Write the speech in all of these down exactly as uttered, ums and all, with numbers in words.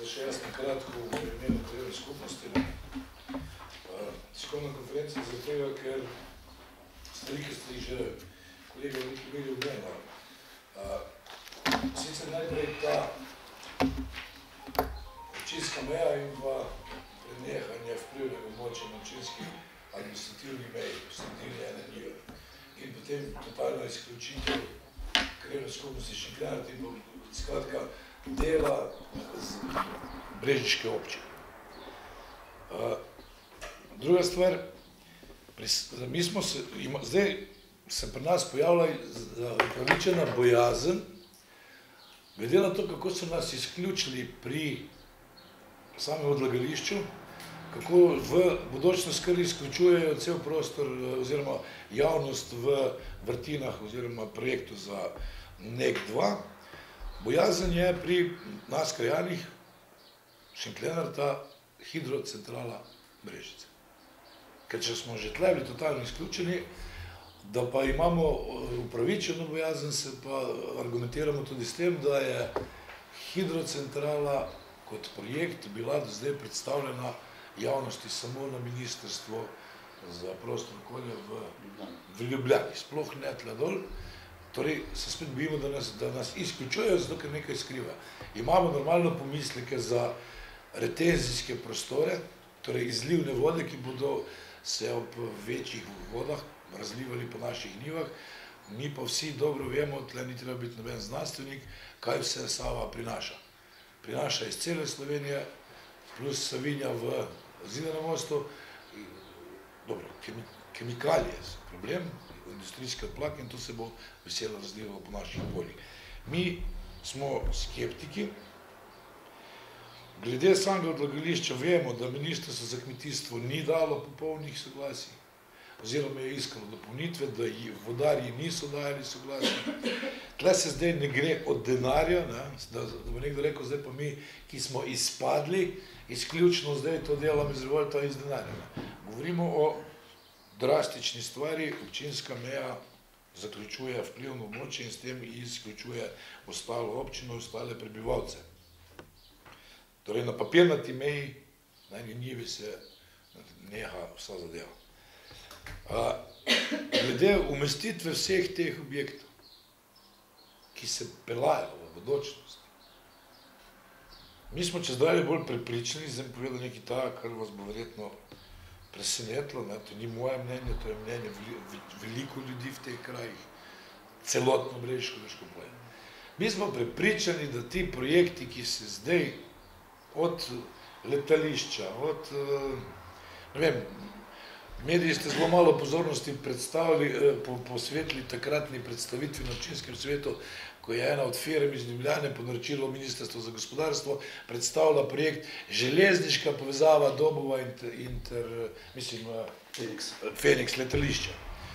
še jaz na kratko v imenu krajevne skupnosti. Tiskovna konferenca za tega, ker stvari, ki ste jih že kolega veliki bili omenjali. Sicer najprej ta občinska meja in pa prenehanje vplivnega območja na občinski administrativni meji, sredini ene njive. In potem totalno izključitev krajevne skupnosti Šentjernejci in pa skratka dela z brežiške občine. Druga stvar, mi smo se, zdaj se pri nas pojavila upravičena bojazen, glede na to, kako so nas izključili pri samem odlagališču, kako v bodočnost kar izključujejo cel prostor oziroma javnost v vrtinah oziroma projektu za N E K dva. Bojazen je pri nas krajanih Šentjernejca hidrocentrala Brežice. Ker če smo že tle bili totalno izključeni, da pa imamo upravičeno bojazen, se pa argumentiramo tudi s tem, da je hidrocentrala kot projekt bila do zdaj predstavljena javnosti samo na Ministrstvo za prostor in okolje v Ljubljani, sploh ne tle dol. Torej se spet bojimo, da nas izključujejo, zato ker nekaj skrivajo. Imamo normalno pomisleke za retenzijske prostore, torej izlivne vode, ki bodo se ob večjih vodah razlivali po naših njivah. Mi pa vsi dobro vemo, tle ni treba biti noben znanstvenik, kaj vse Sava prinaša. Prinaša iz cele Slovenije, plus Savinja v Zidanem mostu. Dobro, kemikalije so problem, industrijski odplak in to se bo veselo razlivalo po naših poljih. Mi smo skeptiki. Glede samega odlagališča vemo, da Ministrstvo za kmetijstvo ni dalo popolnih soglasij, oziroma je iskalo dopolnitve, da vodarji niso dajali soglasij. Tle se zdaj ne gre od denarja, da bo nekdo rekel, zdaj pa mi, ki smo izpadli, izključno zdaj to delamo iz revolta iz denarja. Govorimo o drastični stvari, občinska meja zaključuje vplivno območje in s tem izključuje ostalo občino, ostale prebivalce. Torej na papirnati meji, na eni njivi se neha vsa zadeva. Glede umestitve vseh teh objektov, ki se pelajo v bodočnosti, mi smo čez dalje bolj prepričani, zdaj mi povedal nekaj ta, kar vas bo verjetno presenetilo, to ni moje mnenje, to je mnenje veliko ljudi v teh krajih, celotno brežiško polje. Mi smo prepričani, da ti projekti, ki se zdaj od letališča, od, ne vem, mediji ste zelo malo pozornosti posvetili takratni predstavitvi na občinskem svetu, ko je ena od firm iz Ljubljane po naročilu Ministrstva za gospodarstvo predstavila projekt železniška povezava Dobova inter, mislim, Feniks letališča.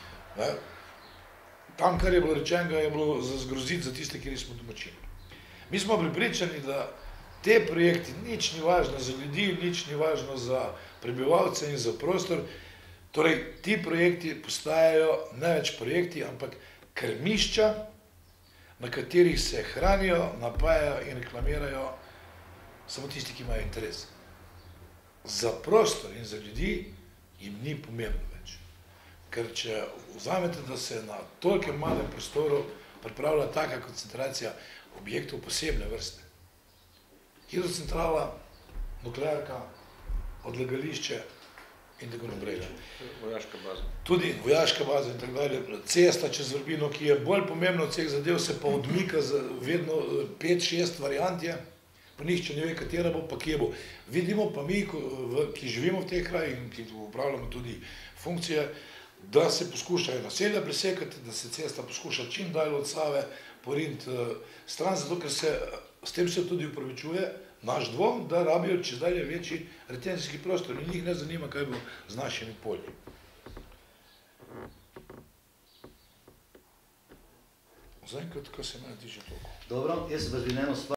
Tam, kar je bilo rečenega, je bilo za zgroziti za tiste, kjer smo domačini. Mi smo pripričani, da te projekti, nič ni važno za ljudi, nič ni važno za prebivalce in za prostor. Torej, ti projekti postajajo ne več projekti, ampak krmišča, na katerih se hranijo, napajajo in reklamirajo samo tisti, ki imajo interes. Za prostor in za ljudi jim ni pomembno več. Ker če vzamete, da se na tolikem malem prostoru pripravlja taka koncentracija objektov posebne vrste, hidrocentrala, nuklearka, odlagališče in tako naprej. Vojaška baza. Tudi vojaška baza in tako dalje. Cesta čez Vrbino, ki je bolj pomembna od vseh zadev, se pa odmika za vedno pet, šest variant je, pa nihče ne ve, katera bo, pa kje bo. Vidimo pa mi, ki živimo v teh krajih in ki upravljamo tudi funkcije, da se poskušajo naselja presekati, da se cesta poskuša čim dalj od Save poriniti stran, zato ker se s tem se tudi upravičuje naš dvom, da rabijo čez dalje večji retenzijski prostor in njih ne zanima, kaj bo z našimi polji. Zaenkrat, kar se mene tiče toliko. Dobro, jaz se vas bi eno stvar